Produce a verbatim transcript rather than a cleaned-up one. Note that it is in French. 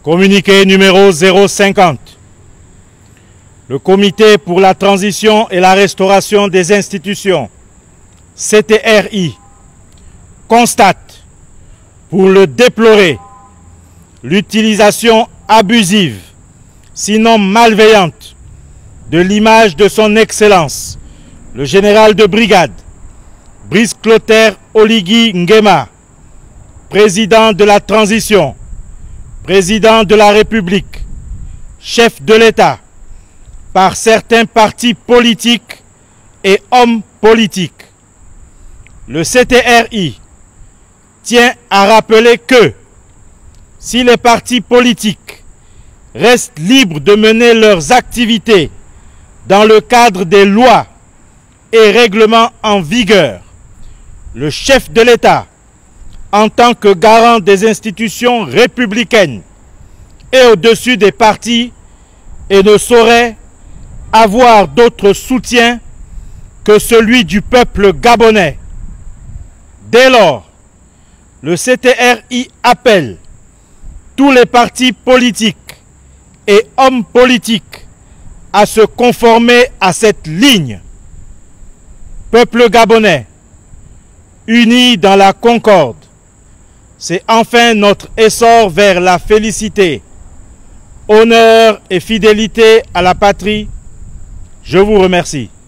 Communiqué numéro zéro cinquante. Le Comité pour la transition et la restauration des institutions, C T R I, constate, pour le déplorer, l'utilisation abusive, sinon malveillante, de l'image de son Excellence, le général de brigade, Brice Clotaire Oligui Nguema, président de la transition, président de la République, chef de l'État, par certains partis politiques et hommes politiques. Le C T R I tient à rappeler que si les partis politiques restent libres de mener leurs activités dans le cadre des lois et règlements en vigueur, le chef de l'État, en tant que garant des institutions républicaines, est au-dessus des partis et ne saurait avoir d'autre soutien que celui du peuple gabonais. Dès lors, le C T R I appelle tous les partis politiques et hommes politiques à se conformer à cette ligne. Peuple gabonais, unis dans la concorde, c'est enfin notre essor vers la félicité, honneur et fidélité à la patrie. Je vous remercie.